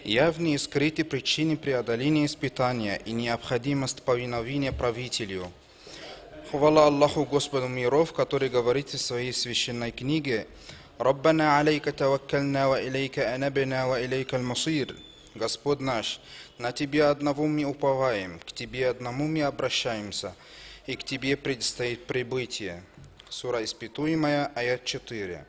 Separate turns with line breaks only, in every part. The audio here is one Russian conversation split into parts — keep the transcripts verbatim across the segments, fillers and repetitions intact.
Явные и скрытые причины преодоления испытания и необходимость повиновения правителю. Хвала Аллаху Господу миров, который говорит в своей священной книге: «Раббана алейка таваккальна ва илейка анабна ва илейка аль-масир». Господь наш, на Тебе одного мы уповаем, к Тебе одному мы обращаемся, и к Тебе предстоит прибытие. Сура испытуемая, аят четыре.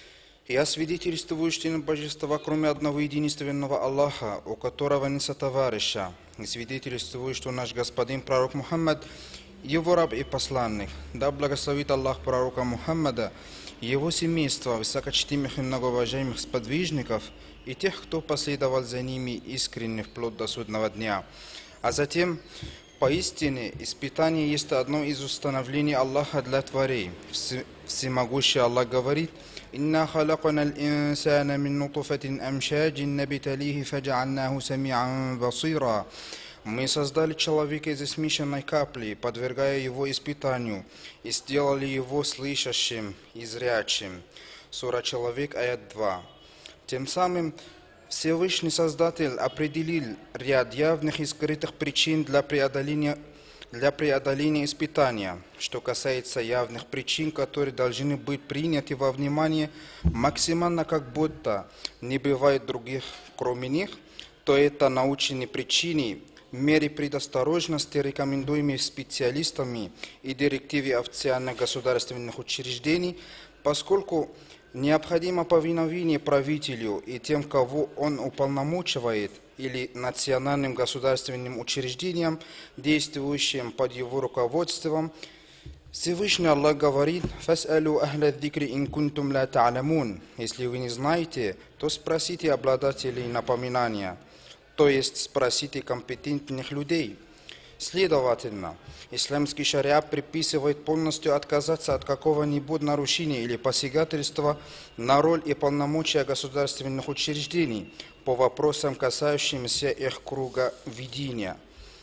Я свидетельствую, что нет божества, кроме одного единственного Аллаха, у которого нет сотоварища. И свидетельствую, что наш господин пророк Мухаммад, его раб и посланник. Да благословит Аллах пророка Мухаммада, его семейство, высокочтимых и многоуважаемых сподвижников и тех, кто последовал за ними искренне вплоть до судного дня. А затем, поистине, испытание есть одно из установлений Аллаха для тварей. Всемогущий Аллах говорит: «Инна халакана аль-инсана мин нутфатин амшаджин набталихи фаджа'альнаху сами'ан басира». Мы создали человека из смешанной капли, подвергая его испытанию, и сделали его слышащим и зрячим. Сура Человек, аят два. Тем самым Всевышний Создатель определил ряд явных и скрытых причин для преодоления, для преодоления испытания. Что касается явных причин, которые должны быть приняты во внимание максимально, как будто не бывает других кроме них, то это научные причины, меры предосторожности, рекомендуемые специалистами и директиве официальных государственных учреждений, поскольку необходимо повиновение правителю и тем, кого он уполномочивает, или национальным государственным учреждениям, действующим под его руководством. Всевышний Аллах говорит: «Фас'алу ахля дзикри ин кунтум ла та'ламун». Если вы не знаете, то спросите обладателей напоминания, то есть спросите компетентных людей. Следовательно, исламский шариат приписывает полностью отказаться от какого-нибудь нарушения или посягательства на роль и полномочия государственных учреждений по вопросам, касающимся их круга ведения.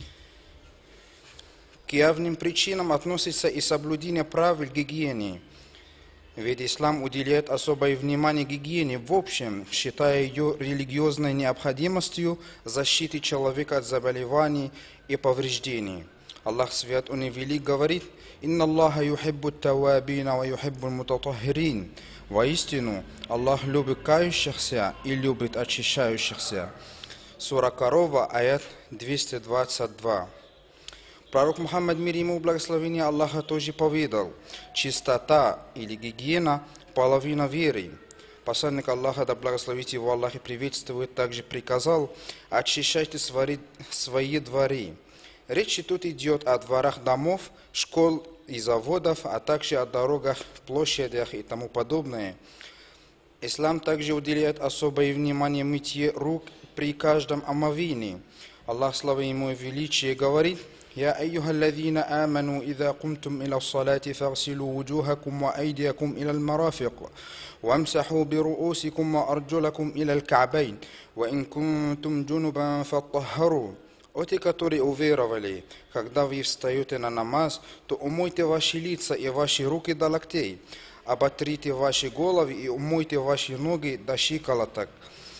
К явным причинам относится и соблюдение правил гигиены. Ведь ислам уделяет особое внимание гигиене в общем, считая ее религиозной необходимостью защиты человека от заболеваний и повреждений. Аллах Свят Он и Велик говорит: «Инна Аллаха юхиббу ат-тавабина ва юхиббу аль-мутатаххирин». Воистину, Аллах любит кающихся и любит очищающихся. Сура Корова, аят двести двадцать два. Пророк Мухаммад, мир ему, благословение Аллаха, тоже поведал: чистота или гигиена – половина веры. Посланник Аллаха, да благословит его Аллах и приветствует, также приказал: очищайте свои дворы. Речь тут идет о дворах домов, школ и заводов, а также о дорогах, площадях и тому подобное. Ислам также уделяет особое внимание мытье рук при каждом омовении. Аллах, слава ему и величие, говорит: «Я أيها الذين آمنوا إذا قمتم إلى الصلاة فاغسلوا وجوهكم وأيديكم إلى المرافق وامسحوا برؤوسكم وأرجلكم إلى الكعبين وإن كنتم جنبا فطهروا». О те, которые уверовали, когда вы встаете на намаз, то умойте ваши лица и ваши руки до локтей, оботрите ваши головы и умойте ваши ноги до щиколоток.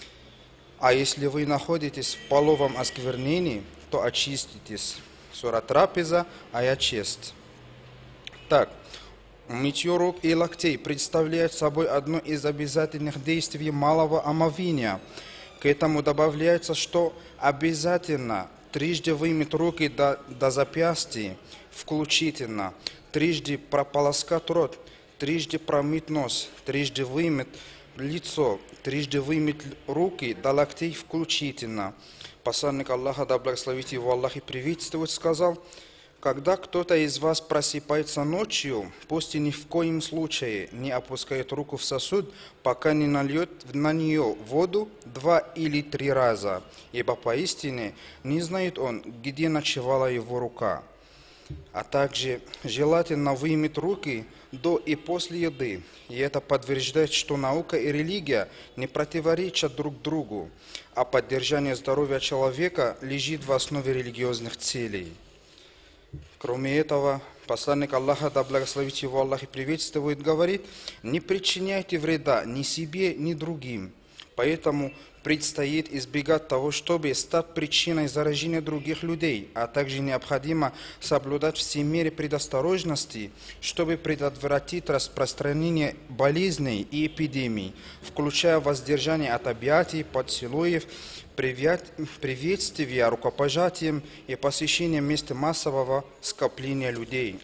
А если вы находитесь в половом осквернении, то очиститесь. Сура Трапеза, аят шесть. Так, мытье рук и локтей представляет собой одно из обязательных действий малого омовения. К этому добавляется, что обязательно трижды вымыть руки до, до запястья, включительно, трижды прополоскать рот, трижды промыть нос, трижды вымыть лицо, трижды вымыть руки до локтей включительно. Посланник Аллаха, да благословит его Аллах и приветствует, сказал: когда кто-то из вас просыпается ночью, пусть и ни в коем случае не опускает руку в сосуд, пока не нальет на нее воду два или три раза, ибо поистине не знает он, где ночевала его рука. А также желательно вымыть руки до и после еды, и это подтверждает, что наука и религия не противоречат друг другу, а поддержание здоровья человека лежит в основе религиозных целей. Кроме этого, посланник Аллаха, да благословит его Аллах и приветствует, говорит: не причиняйте вреда ни себе, ни другим. Поэтому предстоит избегать того, чтобы стать причиной заражения других людей, а также необходимо соблюдать все меры предосторожности, чтобы предотвратить распространение болезней и эпидемий, включая воздержание от объятий, поцелуев, приветствия рукопожатием и посещение мест массового скопления людей.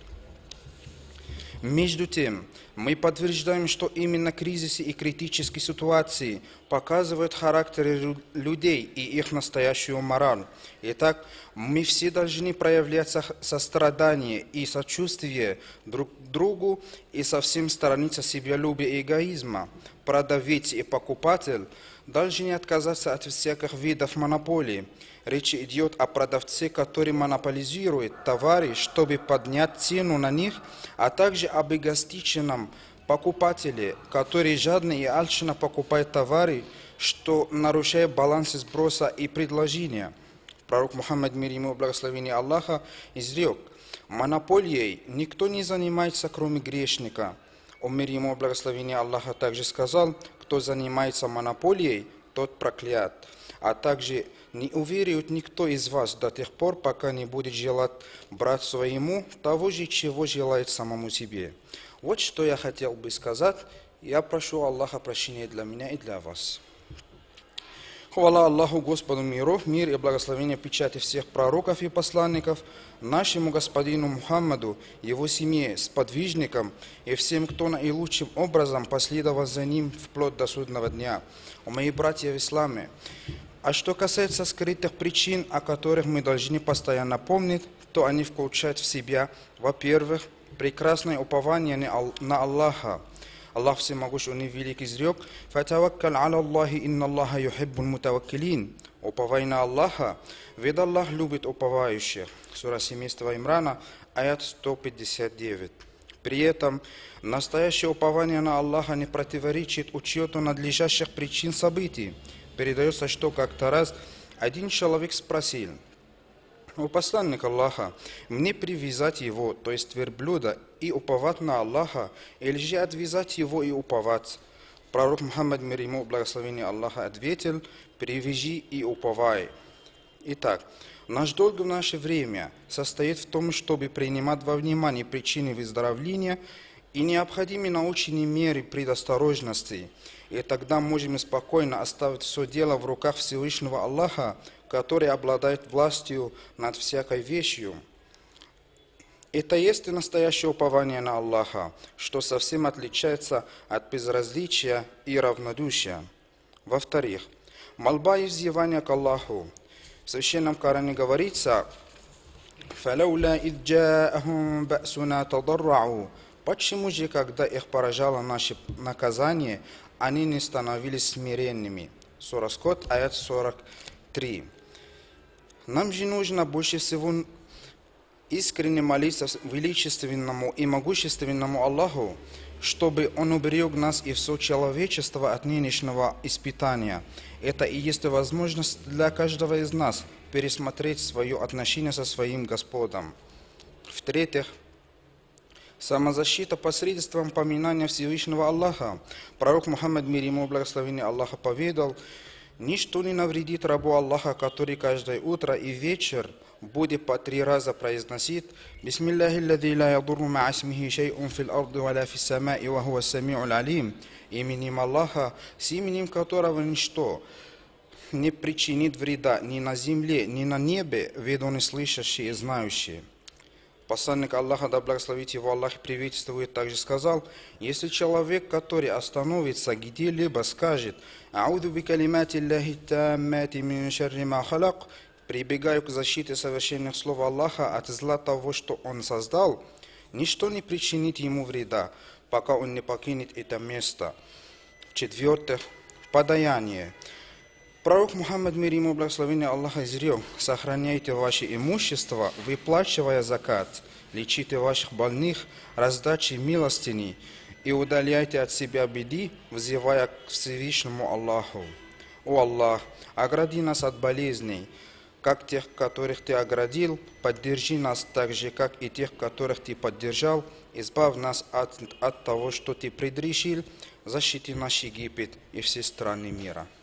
Между тем, мы подтверждаем, что именно кризисы и критические ситуации показывают характер людей и их настоящую мораль. Итак, мы все должны проявлять сострадание и сочувствие друг другу и совсем сторониться себялюбия и эгоизма. Продавец и покупатель должны отказаться от всяких видов монополии. Речь идет о продавце, который монополизирует товары, чтобы поднять цену на них, а также об эгоистичном покупателе, который жадно и алчно покупает товары, что нарушает баланс спроса и предложения. Пророк Мухаммад, мир ему и благословение Аллаха, изрек: монополией никто не занимается, кроме грешника. О, мир ему и благословение Аллаха, также сказал: кто занимается монополией, тот проклят. А также: не уверует никто из вас до тех пор, пока не будет желать брать своему того же, чего желает самому себе. Вот что я хотел бы сказать. Я прошу Аллаха прощения для меня и для вас. Хвала Аллаху, Господу миров, мир и благословение печати всех пророков и посланников, нашему господину Мухаммаду, его семье, сподвижникам и всем, кто наилучшим образом последовал за ним вплоть до судного дня. О, мои братья в исламе! А что касается скрытых причин, о которых мы должны постоянно помнить, то они включают в себя, во-первых, прекрасное упование на Аллаха. Аллах всемогущий, Он и великий, изрек: «Фатаваккаль аля Аллахи, инна Аллаха юхиббуль мутаваккилин». Уповай на Аллаха, ведь Аллах любит уповающих. Сура семейства Имрана, аят сто пятьдесят девять. При этом настоящее упование на Аллаха не противоречит учету надлежащих причин событий. Передается, что как-то раз один человек спросил: «О посланник Аллаха, мне привязать его, то есть верблюда, и уповать на Аллаха, или же отвязать его и уповать?» Пророк Мухаммад, мир ему и благословение Аллаха, ответил: «Привяжи и уповай». Итак, наш долг в наше время состоит в том, чтобы принимать во внимание причины выздоровления и необходимые научные меры предосторожности. И тогда можем спокойно оставить все дело в руках Всевышнего Аллаха, который обладает властью над всякой вещью. Это есть и настоящее упование на Аллаха, что совсем отличается от безразличия и равнодушия. Во-вторых, мольба и взывание к Аллаху. В Священном Коране говорится: «Фалауля идь джаахум ба'суна тадаррау». Почему же, когда их поражало наше наказание, они не становились смиренными? Сура Скот, аят сорок три. Нам же нужно больше всего искренне молиться величественному и могущественному Аллаху, чтобы Он уберег нас и все человечество от нынешнего испытания. Это и есть возможность для каждого из нас пересмотреть свое отношение со своим Господом. В-третьих, самозащита посредством поминания Всевышнего Аллаха. Пророк Мухаммад, мир ему и благословение Аллаха, поведал: «Ничто не навредит рабу Аллаха, который каждое утро и вечер будет по три раза произносить: Бисмиллахи аллади ла ядурру ма'а исмихи шай'ун фил арди ва ла фис сама'i ва хуа ас-сами'уль алим». Именем Аллаха, с именем которого ничто не причинит вреда ни на земле, ни на небе, ведь Он и слышащий и знающий. Посланник Аллаха, да благословит его Аллах, приветствует, также сказал: если человек, который остановится где-либо, скажет: «Ауду би калимати Аллахи таммати мин шарри ма халак», прибегаю к защите совершенных слов Аллаха от зла того, что Он создал, ничто не причинит ему вреда, пока он не покинет это место. В-четвертых, подаяние. Пророк Мухаммад, мир ему и благословение Аллаха, изрек: сохраняйте ваше имущество, выплачивая закат, лечите ваших больных, раздачи милостыни и удаляйте от себя беды, взывая к Всевышнему Аллаху. О Аллах, огради нас от болезней, как тех, которых Ты оградил, поддержи нас так же, как и тех, которых Ты поддержал, избавь нас от, от того, что Ты предрешил, защити наш Египет и все страны мира.